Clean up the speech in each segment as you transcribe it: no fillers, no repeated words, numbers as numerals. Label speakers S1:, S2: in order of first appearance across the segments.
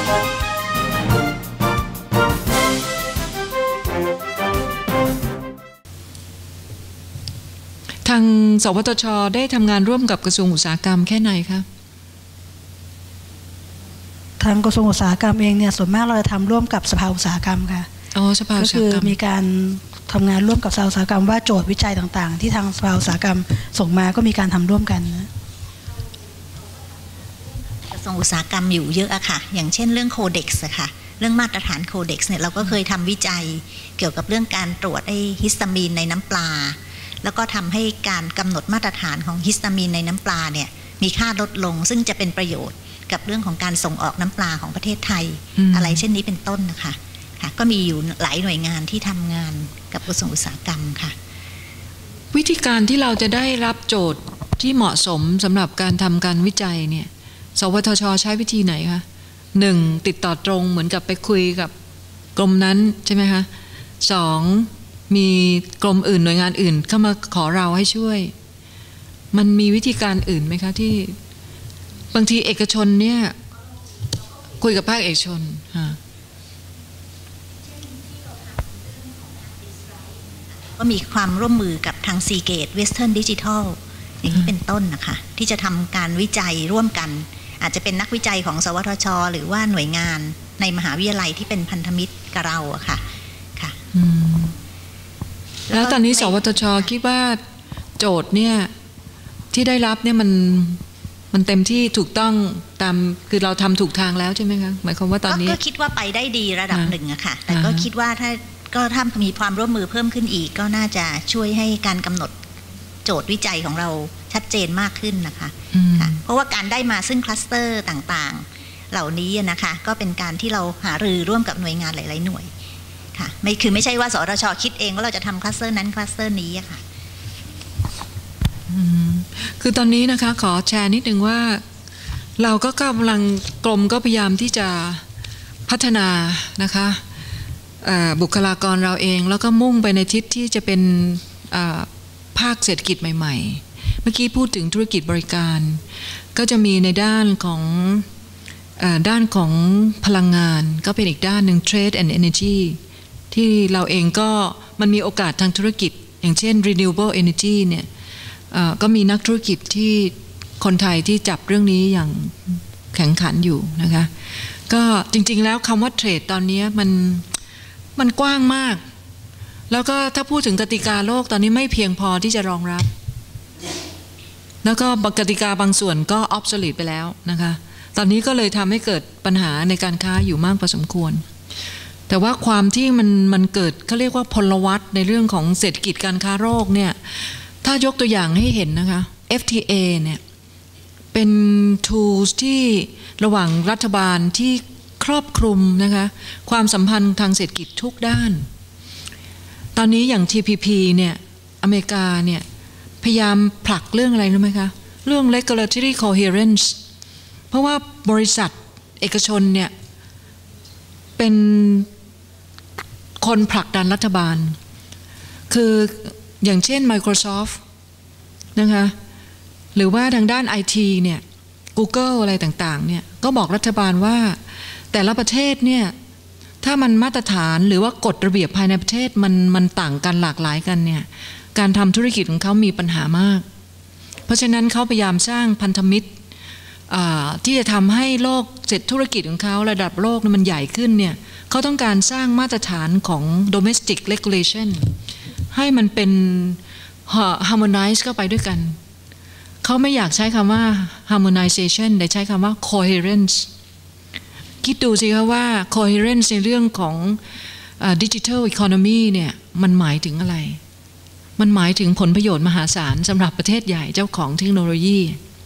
S1: ทางสวทช.ได้ทำงานร่วมกับกระทรวงอุตสาหกรรมแค่ไหนคะ
S2: ทางกระทรวงอุตสาหกรรมเองเนี่ยส่วนมากเราจะทำร่วมกับสภาอุตสาหกรรมค่ะ
S1: สภาอุตสาหกรรม
S2: ก็คือมีการทำงานร่วมกับสภาอุตสาหกรรมว่าโจทย์วิจัยต่างๆที่ทางสภาอุตสาหกรรมส่งมาก็มีการทำร่วมกันนะ
S3: กระทรวงอุตสาหกรรมอยู่เยอะอะค่ะอย่างเช่นเรื่องโคเด็กซ์ค่ะเรื่องมาตรฐานโคเด็กซ์เนี่ยเราก็เคยทำวิจัยเกี่ยวกับเรื่องการตรวจฮิสตามีนในน้ำปลาแล้วก็ทำให้การกำหนดมาตรฐานของฮิสตามีนในน้ำปลาเนี่ยมีค่าลดลงซึ่งจะเป็นประโยชน์กับเรื่องของการส่งออกน้ำปลาของประเทศไทยอะไรเช่นนี้เป็นต้นนะคะค่ะก็มีอยู่หลายหน่วยงานที่ทำงานกับกระทรวงอุตสาหกรรมค่ะ
S1: วิธีการที่เราจะได้รับโจทย์ที่เหมาะสมสำหรับการทำการวิจัยเนี่ยสวทช.ใช้วิธีไหนคะ1ติดต่อตรงเหมือนกับไปคุยกับกรมนั้นใช่ไหมคะ2มีกรมอื่นหน่วยงานอื่นเข้ามาขอเราให้ช่วยมันมีวิธีการอื่นไหมคะที่บางทีเอกชนเนี่ยคุยกับภาคเอกชน
S3: ก็มีความร่วมมือกับทาง Seagate Western Digital อย่างนี้เป็นต้นนะคะที่จะทำการวิจัยร่วมกันอาจจะเป็นนักวิจัยของสวทช.หรือว่าหน่วยงานในมหาวิทยาลัยที่เป็นพันธมิตรกับเราอะค่ะค่ะ
S1: แล้วตอนนี้สวทช.คิดว่าโจทย์เนี่ยที่ได้รับเนี่ยมันเต็มที่ถูกต้องตามคือเราทำถูกทางแล้วใช่ไหมคะหมายความว่าตอนนี้
S3: ก็คิดว่าไปได้ดีระดับหนึ่งอะค่ะแต่ก็คิดว่าถ้ามีความร่วมมือเพิ่มขึ้นอีกก็น่าจะช่วยให้การกำหนดโจทย์วิจัยของเราชัดเจนมากขึ้นนะคะเพราะว่าการได้มาซึ่งคลัสเตอร์ต่างๆเหล่านี้นะคะก็เป็นการที่เราหารือร่วมกับหน่วยงานหลายๆหน่วยค่ะไม่ใช่ว่าสทช.คิดเองว่าเราจะทำคลัสเตอร์นั้นคลัสเตอร์นี้อะค่ะ
S1: คือตอนนี้นะคะขอแชร์นิดนึงว่าเราก็กำลังกรมก็พยายามที่จะพัฒนานะคะบุคลากรเราเองแล้วก็มุ่งไปในทิศที่จะเป็นภาคเศรษฐกิจใหม่ๆเมื่อกี้พูดถึงธุรกิจบริการก็จะมีในด้านของพลังงานก็เป็นอีกด้านหนึ่ง Trade and Energy ที่เราเองก็มันมีโอกาสทางธุรกิจอย่างเช่น Renewable Energy เนี่ยก็มีนักธุรกิจที่คนไทยที่จับเรื่องนี้อย่างแข่งขันอยู่นะคะก็จริงๆแล้วคำว่าเทรดตอนนี้มันกว้างมากแล้วก็ถ้าพูดถึงกติกาโลกตอนนี้ไม่เพียงพอที่จะรองรับแล้วก็กติกาบางส่วนก็ obsolete ไปแล้วนะคะตอนนี้ก็เลยทำให้เกิดปัญหาในการค้าอยู่มากพอสมควรแต่ว่าความที่มันเกิดเขาเรียกว่าพลวัตในเรื่องของเศรษฐกิจการค้าโลกเนี่ยถ้ายกตัวอย่างให้เห็นนะคะ FTA เนี่ยเป็น tools ที่ระหว่างรัฐบาลที่ครอบคลุมนะคะความสัมพันธ์ทางเศรษฐกิจทุกด้านตอนนี้อย่าง TPP เนี่ยอเมริกาเนี่ยพยายามผลักเรื่องอะไรรู้ไหมคะเรื่อง regulatory coherence เพราะว่าบริษัทเอกชนเนี่ยเป็นคนผลักดันรัฐบาลคืออย่างเช่น Microsoft นะคะหรือว่าทางด้าน IT เนี่ย Google อะไรต่างๆเนี่ยก็บอกรัฐบาลว่าแต่ละประเทศเนี่ยถ้ามันมาตรฐานหรือว่ากฎระเบียบภายในประเทศมันต่างกันหลากหลายกันเนี่ยการทำธุรกิจของเขามีปัญหามากเพราะฉะนั้นเขาพยายามสร้างพันธมิตรที่จะทำให้โลกเสร็จธุรกิจของเขาระดับโลกมันใหญ่ขึ้นเนี่ยเขาต้องการสร้างมาตรฐานของ domestic regulation ให้มันเป็น harmonize เข้าไปด้วยกันเขาไม่อยากใช้คำว่า harmonization แต่ใช้คำว่า coherence คิดดูสิคะว่า coherence ในเรื่องของ digital economy เนี่ยมันหมายถึงอะไรมันหมายถึงผลประโยชน์มหาศาลสำหรับประเทศใหญ่เจ้าของเทคโนโลยี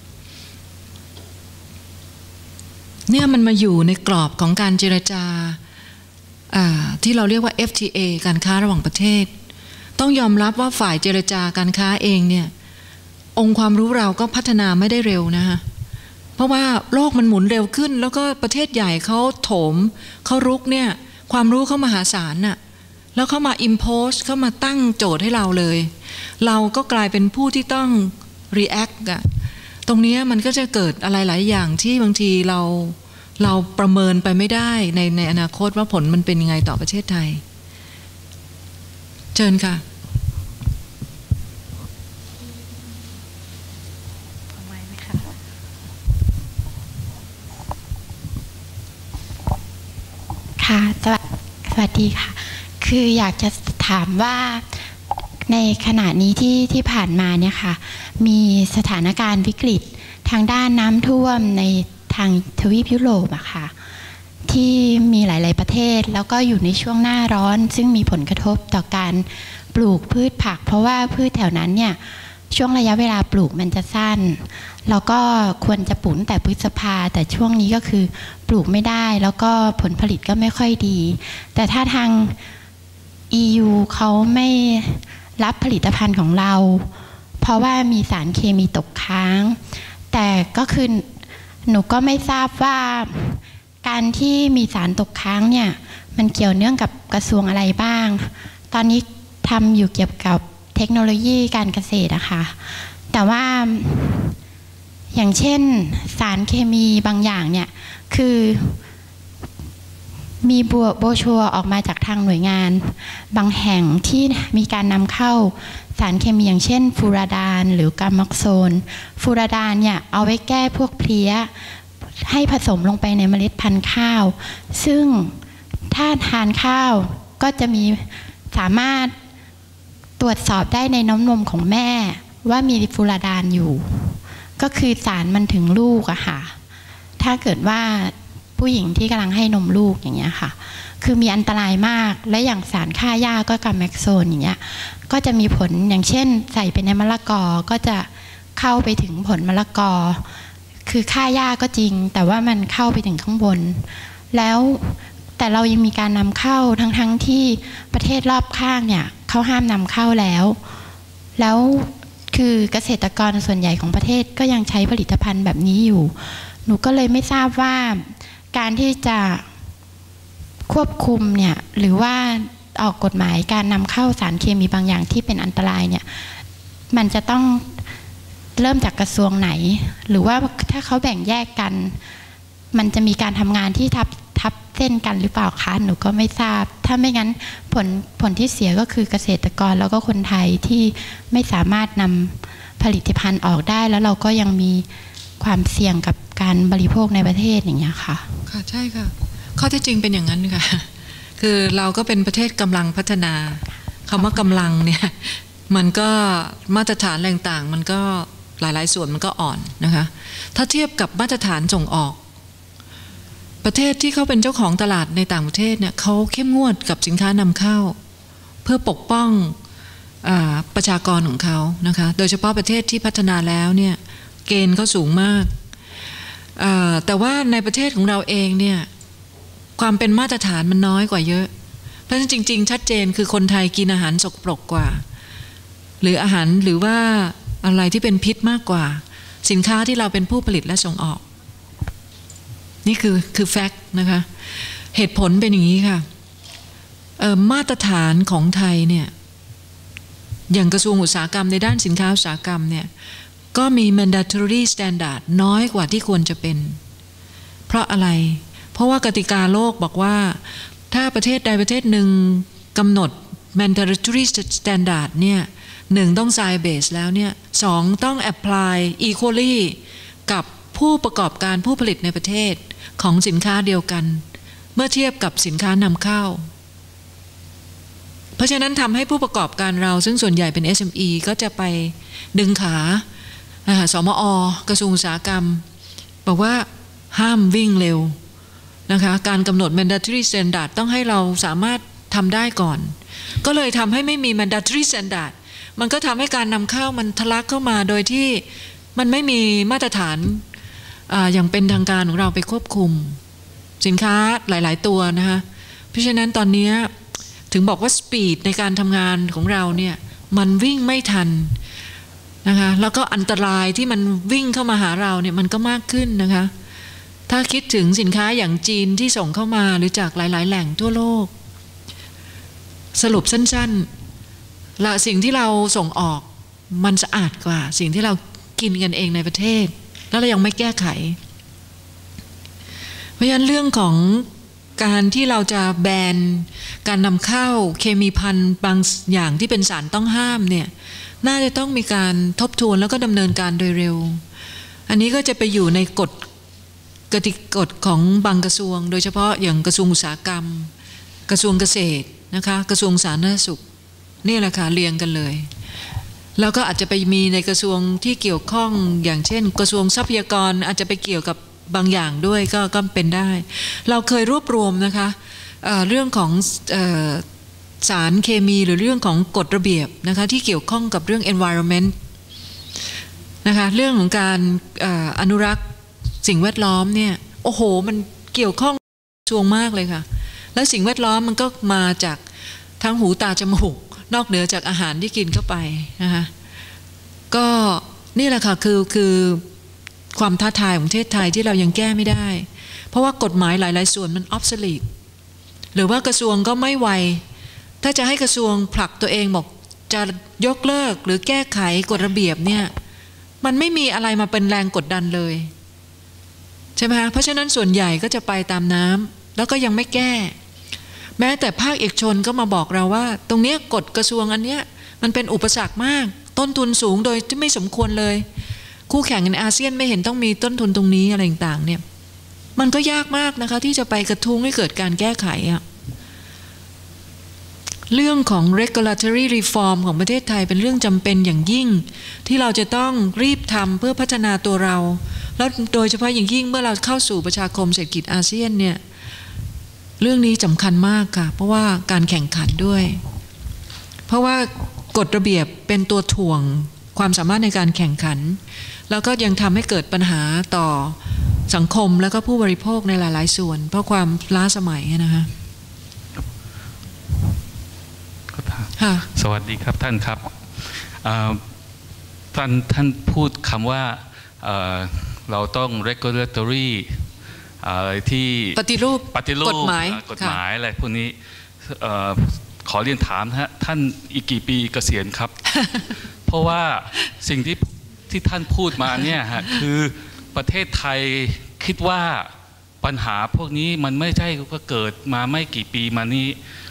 S1: เนี่ยมันมาอยู่ในกรอบของการเจรจาที่เราเรียกว่า FTA การค้าระหว่างประเทศต้องยอมรับว่าฝ่ายเจรจาการค้าเองเนี่ยองค์ความรู้เราก็พัฒนาไม่ได้เร็วนะคะเพราะว่าโลกมันหมุนเร็วขึ้นแล้วก็ประเทศใหญ่เขาโถมเขารุกเนี่ยความรู้เขามหาศาลน่ะแล้วเขามา impose เขามาตั้งโจทย์ให้เราเลยเราก็กลายเป็นผู้ที่ต้อง react อะตรงนี้มันก็จะเกิดอะไรหลายอย่างที่บางทีเราเราประเมินไปไม่ได้ในอนาคตว่าผลมันเป็นยังไงต่อประเทศไทยเชิญค่ะ
S4: ค่ะสวัสดีค่ะคืออยากจะถามว่าในขณะนี้ที่ผ่านมาเนี่ยค่ะมีสถานการณ์วิกฤตทางด้านน้ำท่วมในทางทวีปยุโรปอะค่ะที่มีหลายๆประเทศแล้วก็อยู่ในช่วงหน้าร้อนซึ่งมีผลกระทบต่อการปลูกพืชผักเพราะว่าพืชแถวนั้นเนี่ยช่วงระยะเวลาปลูกมันจะสั้นแล้วก็ควรจะปลูกแต่พฤษภาแต่ช่วงนี้ก็คือปลูกไม่ได้แล้วก็ผลผลิตก็ไม่ค่อยดีแต่ถ้าทาง EU เขาไม่รับผลิตภัณฑ์ของเราเพราะว่ามีสารเคมีตกค้างแต่ก็คือหนูก็ไม่ทราบว่าการที่มีสารตกค้างเนี่ยมันเกี่ยวเนื่องกับกระทรวงอะไรบ้างตอนนี้ทำอยู่เกี่ยวกับเทคโนโลยีการเกษตรอะค่ะแต่ว่าอย่างเช่นสารเคมีบางอย่างเนี่ยคือมีโบชัวออกมาจากทางหน่วยงานบางแห่งที่มีการนำเข้าสารเคมีอย่างเช่นฟูราดานหรือกาม็อกโซนฟูราดานเนี่ยเอาไว้แก้พวกเพลี้ยให้ผสมลงไปในเมล็ดพันธุ์ข้าวซึ่งถ้าทานข้าวก็จะมีสามารถตรวจสอบได้ในน้ำนมของแม่ว่ามีฟูราดานอยู่ก็คือสารมันถึงลูกอะค่ะถ้าเกิดว่าผู้หญิงที่กำลังให้นมลูกอย่างเงี้ยค่ะคือมีอันตรายมากและอย่างสารฆ่าหญ้าก็กาแม็กโซนอย่างเงี้ยก็จะมีผลอย่างเช่นใส่ไปในมะละกอก็จะเข้าไปถึงผลมะละกอคือฆ่าหญ้าก็จริงแต่ว่ามันเข้าไปถึงข้างบนแล้วแต่เรายังมีการนำเข้าทั้งที่ประเทศรอบข้างเนี่ยเขาห้ามนำเข้าแล้วคือเกษตรกรส่วนใหญ่ของประเทศก็ยังใช้ผลิตภัณฑ์แบบนี้อยู่หนูก็เลยไม่ทราบว่าการที่จะควบคุมเนี่ยหรือว่าออกกฎหมายการนำเข้าสารเคมีบางอย่างที่เป็นอันตรายเนี่ยมันจะต้องเริ่มจากกระทรวงไหนหรือว่าถ้าเขาแบ่งแยกกันมันจะมีการทำงานที่ทับเส้นกันหรือเปล่าคะหนูก็ไม่ทราบถ้าไม่งั้นผลที่เสียก็คือเกษตรกรแล้วก็คนไทยที่ไม่สามารถนำผลิตภัณฑ์ออกได้แล้วเราก็ยังมีความเสี่ยงกับการบริโภคในประเทศอย่างเงี้ยค่ะ
S1: ค่ะใช่ค่ะข้อเท็จจริงเป็นอย่างนั้นค่ะคือเราก็เป็นประเทศกำลังพัฒนาคำว่ากำลังเนี่ยมันก็มาตรฐานแรงต่างมันก็หลายๆส่วนมันก็อ่อนนะคะถ้าเทียบกับมาตรฐานส่งออกประเทศที่เขาเป็นเจ้าของตลาดในต่างประเทศเนี่ยเขาเข้มงวดกับสินค้านำเข้าเพื่อปกป้องประชากรของเขานะคะโดยเฉพาะประเทศที่พัฒนาแล้วเนี่ยเกณฑ์เขาสูงมากแต่ว่าในประเทศของเราเองเนี่ยความเป็นมาตรฐานมันน้อยกว่าเยอะเพราะฉะนั้นจริงๆชัดเจนคือคนไทยกินอาหารสกปรกกว่าหรืออาหารหรือว่าอะไรที่เป็นพิษมากกว่าสินค้าที่เราเป็นผู้ผลิตและส่งออกนี่คือแฟกต์นะคะเหตุผลเป็นอย่างนี้ค่ะมาตรฐานของไทยเนี่ยอย่างกระทรวงอุตสาหกรรมในด้านสินค้าอุตสาหกรรมเนี่ยก็มี mandatory standard น้อยกว่าที่ควรจะเป็นเพราะอะไรเพราะว่ากติกาโลกบอกว่าถ้าประเทศใดประเทศหนึ่งกำหนด mandatory standard เนี่ย1ต้อง science base แล้วเนี่ย2ต้อง apply equally กับผู้ประกอบการผู้ผลิตในประเทศของสินค้าเดียวกันเมื่อเทียบกับสินค้านำเข้าเพราะฉะนั้นทำให้ผู้ประกอบการเราซึ่งส่วนใหญ่เป็น SME ก็จะไปดึงขาสมอ.กระทรวงอุตสาหกรรมบอกว่าห้ามวิ่งเร็วนะคะการกำหนด mandatory standard ต้องให้เราสามารถทำได้ก่อนก็เลยทำให้ไม่มี mandatory standard มันก็ทำให้การนำเข้ามันทะลักเข้ามาโดยที่มันไม่มีมาตรฐานอย่างเป็นทางการของเราไปควบคุมสินค้าหลายๆตัวนะคะเพราะฉะนั้นตอนนี้ถึงบอกว่าสปีดในการทำงานของเราเนี่ยมันวิ่งไม่ทันนะคะแล้วก็อันตรายที่มันวิ่งเข้ามาหาเราเนี่ยมันก็มากขึ้นนะคะถ้าคิดถึงสินค้าอย่างจีนที่ส่งเข้ามาหรือจากหลายๆแหล่งทั่วโลกสรุปสั้นๆละสิ่งที่เราส่งออกมันสะอาดกว่าสิ่งที่เรากินกันเองในประเทศแล้วเรายังไม่แก้ไขเพราะฉะนั้นเรื่องของการที่เราจะแบนการนำเข้าเคมีภัณฑ์บางอย่างที่เป็นสารต้องห้ามเนี่ยน่าจะต้องมีการทบทวนแล้วก็ดำเนินการโดยเร็วอันนี้ก็จะไปอยู่ในกฎของบางกระทรวงโดยเฉพาะอย่างกระทรวงอุตสาหกรรมกระทรวงเกษตรนะคะกระทรวงสาธารณสุขนี่แหละค่ะเรียงกันเลยแล้วก็อาจจะไปมีในกระทรวงที่เกี่ยวข้องอย่างเช่นกระทรวงทรัพยากรอาจจะไปเกี่ยวกับบางอย่างด้วยก็เป็นได้เราเคยรวบรวมนะคะเรื่องของสารเคมีหรือเรื่องของกฎระเบียบนะคะที่เกี่ยวข้องกับเรื่อง environment นะคะเรื่องของการอนุรักษ์สิ่งแวดล้อมเนี่ยโอ้โหมันเกี่ยวข้องช่วงมากเลยค่ะแล้วสิ่งแวดล้อมมันก็มาจากทั้งหูตาจมูกนอกเหนือจากอาหารที่กินเข้าไปนะคะก็นี่แหละค่ะคือความท้าทายของประเทศไทยที่เรายังแก้ไม่ได้เพราะว่ากฎหมายหลายๆส่วนมัน obsolete หรือว่ากระทรวงก็ไม่ไวถ้าจะให้กระทรวงผลักตัวเองบอกจะยกเลิกหรือแก้ไขกฎระเบียบเนี่ยมันไม่มีอะไรมาเป็นแรงกดดันเลยใช่ไหมคะเพราะฉะนั้นส่วนใหญ่ก็จะไปตามน้ำแล้วก็ยังไม่แก้แม้แต่ภาคเอกชนก็มาบอกเราว่าตรงนี้กฎกระทรวงอันเนี้ยมันเป็นอุปสรรคมากต้นทุนสูงโดยที่ไม่สมควรเลยคู่แข่งในอาเซียนไม่เห็นต้องมีต้นทุนตรงนี้อะไรต่างๆเนี่ยมันก็ยากมากนะคะที่จะไปกระทุ้งให้เกิดการแก้ไขอะเรื่องของ regulatory reform ของประเทศไทยเป็นเรื่องจำเป็นอย่างยิ่งที่เราจะต้องรีบทำเพื่อพัฒนาตัวเราแล้วโดยเฉพาะอย่างยิ่งเมื่อเราเข้าสู่ประชาคมเศรษฐกิจอาเซียนเนี่ยเรื่องนี้สำคัญมากค่ะเพราะว่าการแข่งขันด้วยเพราะว่ากฎระเบียบเป็นตัวถ่วงความสามารถในการแข่งขันแล้วก็ยังทำให้เกิดปัญหาต่อสังคมแล้วก็ผู้บริโภคในหลายๆส่วนเพราะความล้าสมัยนะคะ
S5: สวัสดีครับท่านครับท่านพูดคำว่าเราต้อง regulatory อะไรที่ปฏิรูปกฎหมายอะไรพวกนี้ขอเรียนถามท่านอีกกี่ปีเกษียณครับ เพราะว่าสิ่งที่ท่านพูดมาเนี่ยคือประเทศไทยคิดว่าปัญหาพวกนี้มันไม่ใช่ว่าเกิดมาไม่กี่ปีมานี้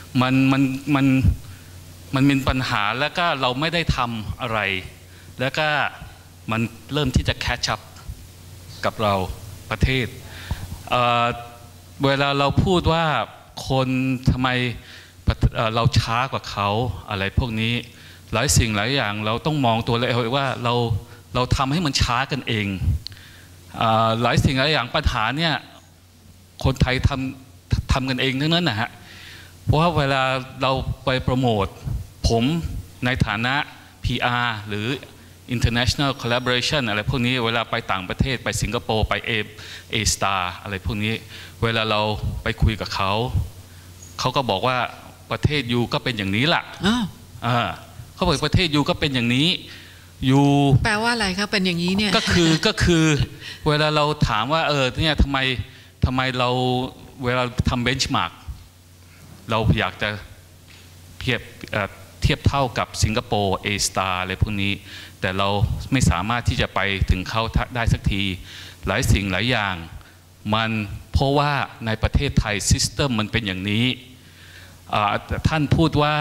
S5: มันเป็นปัญหาแล้วก็เราไม่ได้ทำอะไรแล้วก็มันเริ่มที่จะแคชชัพกับเราประเทศเวลาเราพูดว่าคนทำไมเราช้ากว่าเขาอะไรพวกนี้หลายสิ่งหลายอย่างเราต้องมองตัวเราว่าเราทำให้มันช้ากันเองหลายสิ่งหลายอย่างปัญหาเนี่ยคนไทยทำกันเองทั้งนั้นนะฮะเพราะว่าเวลาเราไปโปรโมทผมในฐานะ PR หรือ international collaboration อะไรพวกนี้เวลาไปต่างประเทศไปสิงคโปร์ไปA-Star อะไรพวกนี้เวลาเราไปคุยกับเขาก็บอกว่าประเทศยูก็เป็นอย่างนี้ล่ะเขาบอกประเทศยูก็เป็นอย่างนี้ยู
S1: แปลว่าอะไรครับเป็นอย่างนี้เนี่ย
S5: ก็คือเวลาเราถามว่าเนี่ยทำไมเราเวลาทำ benchmark เราอยากจะเทียบเท่ากับสิงคโปร์ A-Star อะไรพวกนี้แต่เราไม่สามารถที่จะไปถึงเขาได้สักทีหลายสิ่งหลายอย่างมันเพราะว่าในประเทศไทยซิสเต็มมันเป็นอย่างนี้ท่านพูดว่า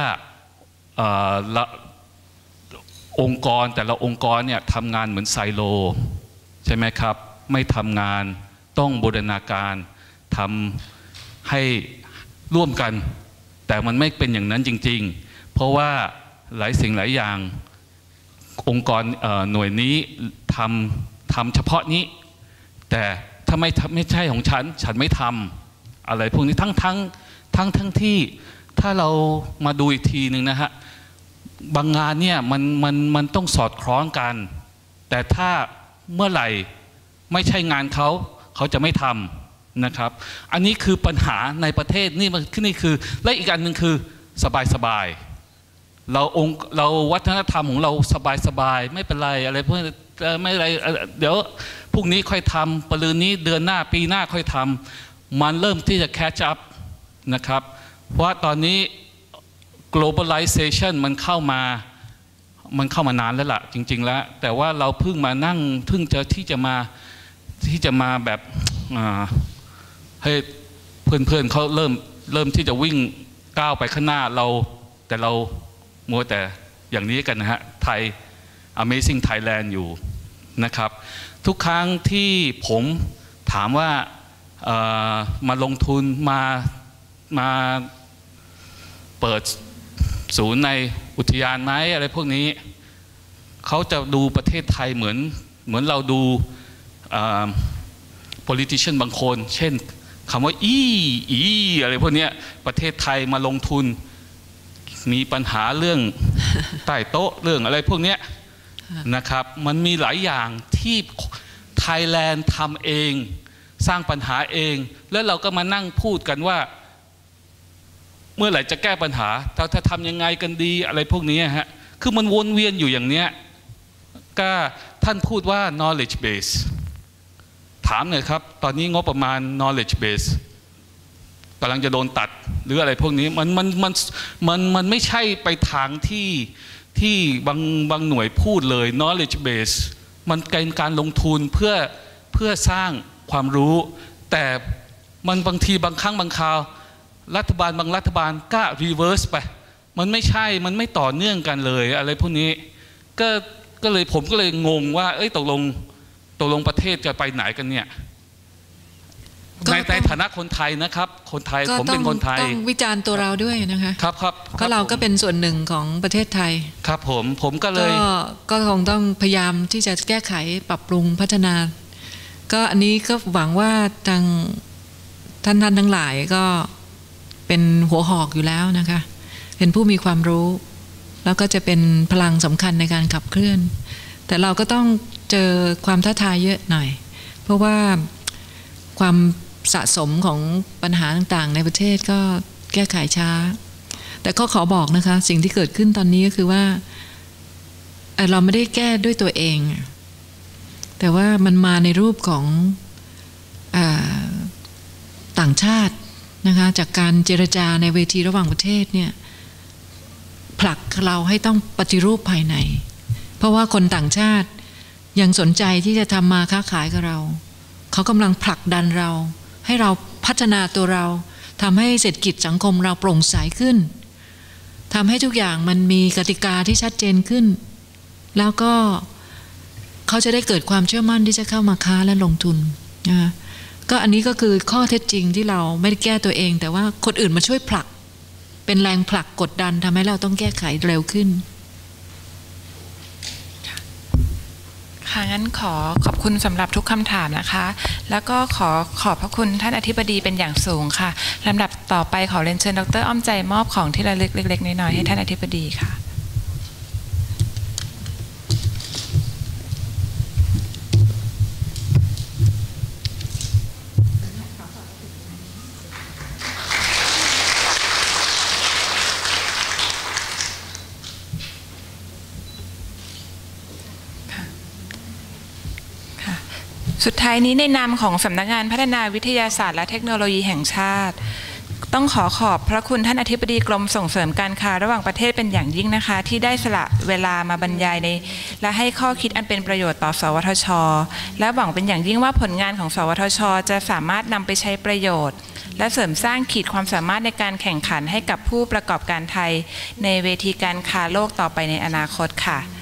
S5: องค์กรแต่ละองค์กรเนี่ยทำงานเหมือนไซโลใช่ไหมครับไม่ทำงานต้องบูรณาการทำให้ร่วมกันแต่มันไม่เป็นอย่างนั้นจริงๆเพราะว่าหลายสิ่งหลายอย่างองค์กรหน่วยนี้ทำเฉพาะนี้แต่ถ้าไม่ใช่ของฉันไม่ทำอะไรพวกนี้ทั้งที่ถ้าเรามาดูอีกทีหนึ่งนะฮะบางงานเนี่ยมันต้องสอดคล้องกันแต่ถ้าเมื่อไหร่ไม่ใช่งานเขาจะไม่ทำนะครับอันนี้คือปัญหาในประเทศนี่คือและอีกอันหนึ่งคือสบายเราวัฒนธรรมของเราสบายไม่เป็นไรอะไรพวกไม่อะไรเดี๋ยวพรุ่งนี้ค่อยทำปรืนนี้เดือนหน้าปีหน้าค่อยทำมันเริ่มที่จะแคชอัพนะครับเพราะตอนนี้ globalization มันเข้ามานานแล้วล่ะจริงๆแล้วแต่ว่าเราเพิ่งมานั่งที่จะมาแบบให้เพื่อนๆเขาเริ่มที่จะวิ่งก้าวไปข้างหน้าเราแต่เรามัวแต่อย่างนี้กันนะฮะไทย Amazing Thailand อยู่นะครับทุกครั้งที่ผมถามว่ามาลงทุนมาเปิดศูนย์ในอุทยานไหมอะไรพวกนี้เขาจะดูประเทศไทยเหมือนเราดูpolitician บางคนเช่นคำว่าอีอะไรพวกนี้ประเทศไทยมาลงทุนมีปัญหาเรื่องใต้โต๊ะเรื่องอะไรพวกนี้นะครับมันมีหลายอย่างที่ไทยแลนด์ทำเองสร้างปัญหาเองแล้วเราก็มานั่งพูดกันว่าเมื่อไหร่จะแก้ปัญหาเราจะทำยังไงกันดีอะไรพวกนี้ฮะคือมันวนเวียนอยู่อย่างเนี้ยก็ท่านพูดว่า knowledge base ถามหน่อยครับตอนนี้งบประมาณ knowledge base กำลังจะโดนตัดหรืออะไรพวกนี้มันไม่ใช่ไปทางที่บางหน่วยพูดเลย knowledge base มันเป็นการลงทุนเพื่อสร้างความรู้แต่มันบางทีบางครั้งบางคราวรัฐบาลบางรัฐบาลก็ reverse ไปมันไม่ใช่มันไม่ต่อเนื่องกันเลยอะไรพวกนี้ก็เลยผมก็เลยงงว่าตกลงประเทศจะไปไหนกันเนี่ยในฐานะคนไทยนะครับคนไทยผมเป็นคนไทย
S1: ต้องวิจารณ์ตัวเราด้วยนะคะ
S5: ครับ
S1: เพราะเราก็เป็นส่วนหนึ่งของประเทศไทย
S5: ครับผมก็เลย
S1: ก็คงต้องพยายามที่จะแก้ไขปรับปรุงพัฒนาก็อันนี้ก็หวังว่าทางท่านทั้งหลายก็เป็นหัวหอกอยู่แล้วนะคะเป็นผู้มีความรู้แล้วก็จะเป็นพลังสำคัญในการขับเคลื่อนแต่เราก็ต้องเจอความท้าทายเยอะหน่อยเพราะว่าความสะสมของปัญหาต่างๆในประเทศก็แก้ไขช้าแต่ก็ขอบอกนะคะสิ่งที่เกิดขึ้นตอนนี้ก็คือว่าเราไม่ได้แก้ด้วยตัวเองแต่ว่ามันมาในรูปของต่างชาตินะคะจากการเจรจาในเวทีระหว่างประเทศเนี่ยผลักเราให้ต้องปฏิรูปภายในเพราะว่าคนต่างชาติยังสนใจที่จะทำมาค้าขายกับเราเขากำลังผลักดันเราให้เราพัฒนาตัวเราทำให้เศรษฐกิจสังคมเราโปร่งใสขึ้นทำให้ทุกอย่างมันมีกติกาที่ชัดเจนขึ้นแล้วก็เขาจะได้เกิดความเชื่อมั่นที่จะเข้ามาค้าและลงทุนนะคะก็อันนี้ก็คือข้อเท็จจริงที่เราไม่ได้แก้ตัวเองแต่ว่าคนอื่นมาช่วยผลักเป็นแรงผลักกดดันทำให้เราต้องแก้ไขเร็วขึ้น
S6: ค่ะงั้นขอบคุณสำหรับทุกคำถามนะคะแล้วก็ขอบพระคุณท่านอธิบดีเป็นอย่างสูงค่ะลำดับต่อไปขอเรียนเชิญดร.อ้อมใจมอบของที่ระลึกเล็กๆน้อยๆให้ท่านอธิบดีค่ะสุดท้ายนี้ในนามของสำนักงานพัฒนาวิทยาศาสตร์และเทคโนโลยีแห่งชาติต้องขอบพระคุณท่านอธิบดีกรมส่งเสริมการค้าระหว่างประเทศเป็นอย่างยิ่งนะคะที่ได้สละเวลามาบรรยายและให้ข้อคิดอันเป็นประโยชน์ต่อสวทช.และหวังเป็นอย่างยิ่งว่าผลงานของสวทช.จะสามารถนำไปใช้ประโยชน์และเสริมสร้างขีดความสามารถในการแข่งขันให้กับผู้ประกอบการไทยในเวทีการค้าโลกต่อไปในอนาคตค่ะ